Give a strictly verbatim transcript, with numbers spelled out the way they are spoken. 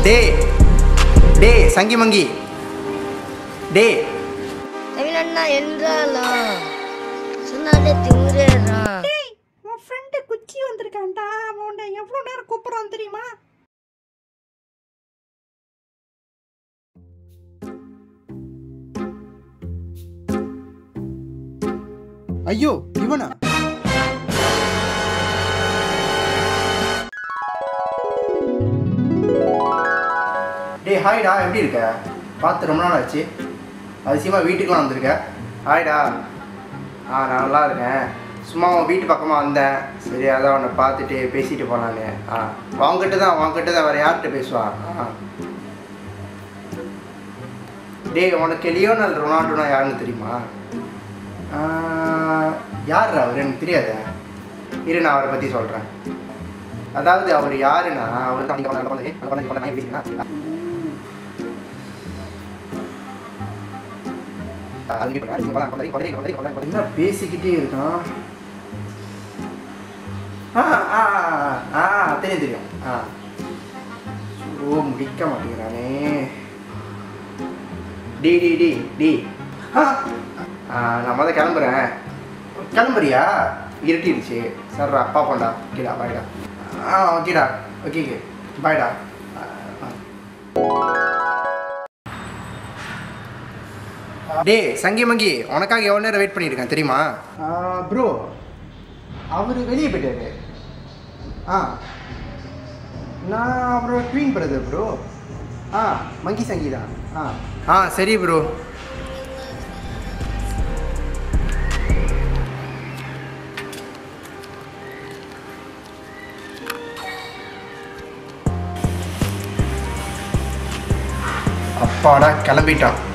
டே டே சங்கி மங்கி டே நவீன் அண்ணா என்றாலாம் சொன்னாலே திமுறேறான். டேய் உன் ஃப்ரெண்டு குச்சி வந்திருக்கான்டா. அவன் உன்னை எவ்வளோ நேரம் கூப்பிட்றான் தெரியுமா? ஐயோ இவனா? டே ஹாய்டா, எப்படி இருக்க? பார்த்து ரொம்ப நாள் ஆச்சு. அதிசயமாக வீட்டுக்குலாம் வந்திருக்க. ஹாய்டா. ஆ நான் நல்லா இருக்கேன். சும்மா உன் வீட்டு பக்கமாக வந்தேன். சரி அதான் உன்னை பார்த்துட்டு பேசிட்டு போனானே. ஆ வாங்கிட்டு தான் வாங்கிட்டு தான் வேறு யார்கிட்ட பேசுவான்? ஆ டே உனக்கு லியோனல் ரொனால்டோனா யாருன்னு தெரியுமா? யார் அவர்? எனக்கு தெரியாத. இரு நான் அவரை பற்றி சொல்கிறேன். அதாவது அவர் யாருன்னா அவர் என்ன பேசிக்கிட்டே இருக்கான். ஆ ஆ ஆ தெரியும் தெரியும். ஆ ஓ முடிக்க மாட்டேங்கிறானே. டி டி டி டி ஆ நான் முதல்ல கிளம்புறேன். கிளம்புறியா? இருட்டிடுச்சு. சார் அப்பா போண்டா. ஓகேடா பாய்டா. ஆ ஓகேடா. ஓகே ஓகே பாய்டா. டே சங்கி மங்கி, உனக்காக எவ்வளோ நேரம் வெயிட் பண்ணியிருக்கேன் தெரியுமா? ப்ரோ அவர் வெளியே போயிட்டாரு. ஆ நான் அப்புறம் ட்வீன் பிரதர் ப்ரோ. ஆ மங்கி சங்கி தான். ஆ ஆ சரி ப்ரோ. அப்பாடா கிளம்பிட்டான்.